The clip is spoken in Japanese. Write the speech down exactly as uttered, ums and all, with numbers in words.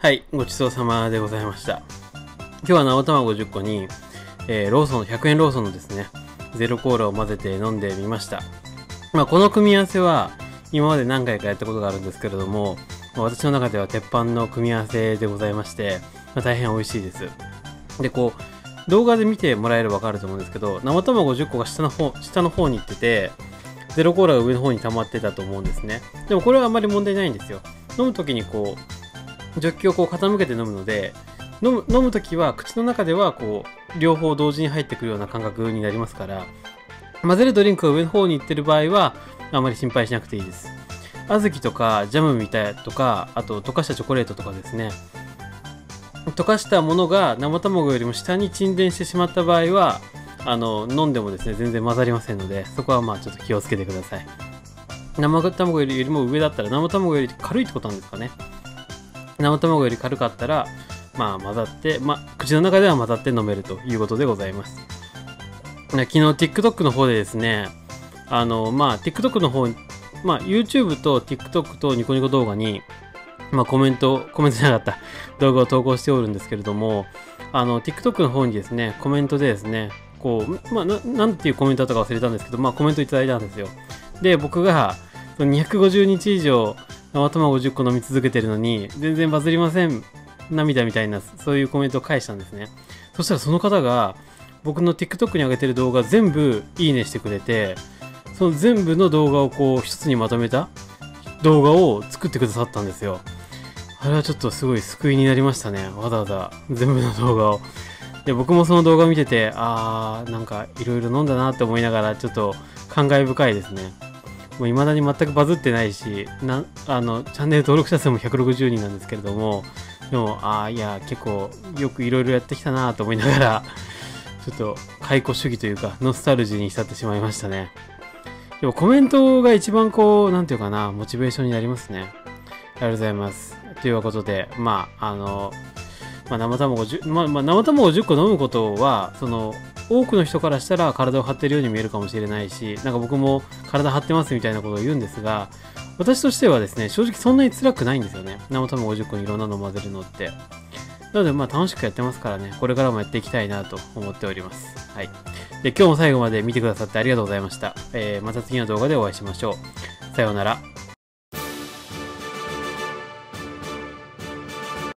はい、ごちそうさまでございました。今日は生卵じゅっこに、えー、ローソン、ひゃくえんローソンのですね、ゼロコーラを混ぜて飲んでみました。まあ、この組み合わせは、今まで何回かやったことがあるんですけれども、まあ、私の中では鉄板の組み合わせでございまして、まあ、大変美味しいです。で、こう、動画で見てもらえればわかると思うんですけど、生卵じゅっこが下の方、下の方に行ってて、ゼロコーラが上の方に溜まってたと思うんですね。でもこれはあんまり問題ないんですよ。飲むときにこう、ジョッキをこう傾けて飲むので、飲む、飲むときは口の中ではこう、両方同時に入ってくるような感覚になりますから、混ぜるドリンクが上の方に行ってる場合は、あまり心配しなくていいです。小豆とかジャムみたいとか、あと溶かしたチョコレートとかですね。溶かしたものが生卵よりも下に沈殿してしまった場合は、あの、飲んでもですね、全然混ざりませんので、そこはまあちょっと気をつけてください。生卵よりも上だったら、生卵より軽いってことなんですかね。生卵より軽かったら、まあ混ざって、まあ口の中では混ざって飲めるということでございます。昨日 TikTok の方でですね、あの、まあ TikTok の方、まあ YouTube と TikTok とニコニコ動画に、まあコメント、コメントじゃなかった動画を投稿しておるんですけれども、あの TikTok の方にですね、コメントでですね、こう、まあな、なんていうコメントだったか忘れたんですけど、まあコメントいただいたんですよ。で、僕がにひゃくごじゅうにち以上、生卵じゅっこ飲み続けてるのに、全然バズりません。涙みたいな、そういうコメントを返したんですね。そしたらその方が、僕の TikTok に上げてる動画全部いいねしてくれて、その全部の動画をこう一つにまとめた動画を作ってくださったんですよ。あれはちょっとすごい救いになりましたね。わざわざ全部の動画を。で、僕もその動画見てて、あー、なんかいろいろ飲んだなって思いながら、ちょっと感慨深いですね。もう未だに全くバズってないし、な、あの、チャンネル登録者数もひゃくろくじゅうにんなんですけれども、でも、ああ、いや、結構、よくいろいろやってきたなと思いながら、ちょっと、解雇主義というか、ノスタルジーに浸ってしまいましたね。でも、コメントが一番こう、なんていうかな、モチベーションになりますね。ありがとうございます。ということで、まあ、あの、まあ、生卵じゅ、まあ、まあ、生卵じゅっこ飲むことは、その、多くの人からしたら体を張ってるように見えるかもしれないし、なんか僕も体張ってますみたいなことを言うんですが、私としてはですね、正直そんなに辛くないんですよね。生卵じゅっこにいろんなの混ぜるのって。なのでまあ楽しくやってますからね、これからもやっていきたいなと思っております。はい。で、今日も最後まで見てくださってありがとうございました。えー、また次の動画でお会いしましょう。さようなら。